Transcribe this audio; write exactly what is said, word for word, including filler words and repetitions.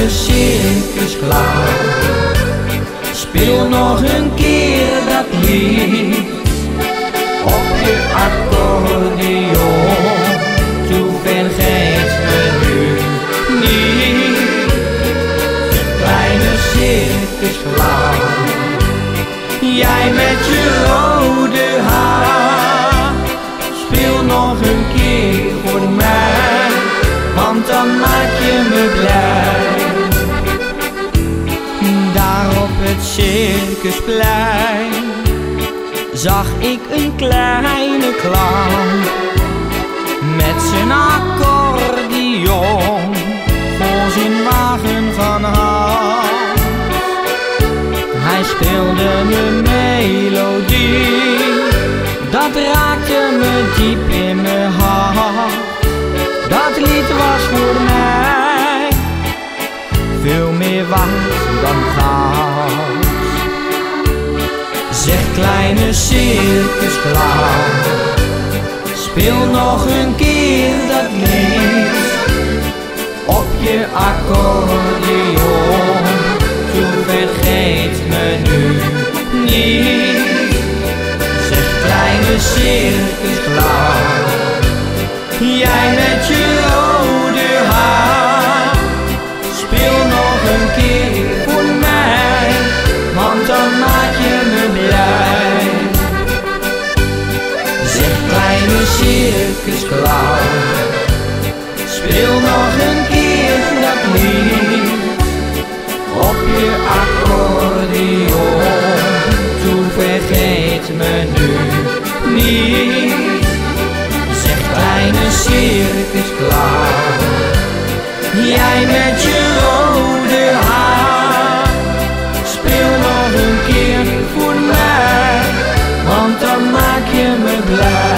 kleine circusclown. Speel nog een keer dat lied op je accordeon. Toe vergeet me nu niet. De kleine circusclown, jij met je rode haar. Speel nog een keer voor mij, want dan maak je me blij. Daar op het circusplein zag ik een kleine clown met zijn accordeon vol zijn wagen van hout. Hij speelde me melodie, dat raakte me diep in mijn hart. Dat lied was voor mij veel meer waard dan goud. Zeg kleine circusclown, speel nog een keer dat lied op je accordeon. Toe vergeet me nu niet. Zeg kleine circusclown, jij met je rode haar. Speel nog een keer voor mij, want dan maak je me blij. Zeg kleine circusclown, speel nog een keer dat lied op je accordeon. Toe vergeet me nu niet. Zeg kleine circusclown, jij met je rode haar. Speel nog een keer voor mij, want dan maak je me blij.